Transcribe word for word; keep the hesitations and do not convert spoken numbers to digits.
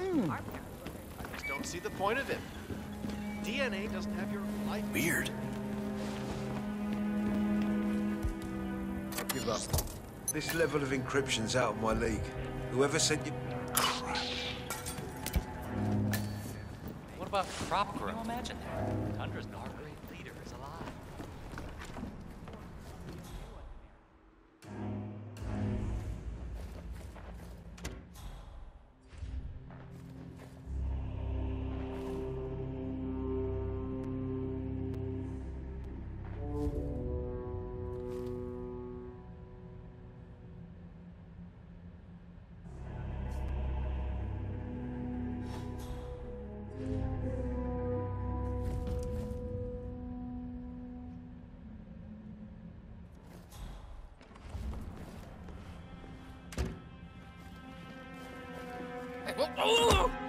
I just don't see the point of it. D N A doesn't have your life. Weird. I give up. This level of encryption's out of my league. Whoever sent you... Crap. What about crop growth? Can you imagine that? Tundra's our great leader is alive. Oh!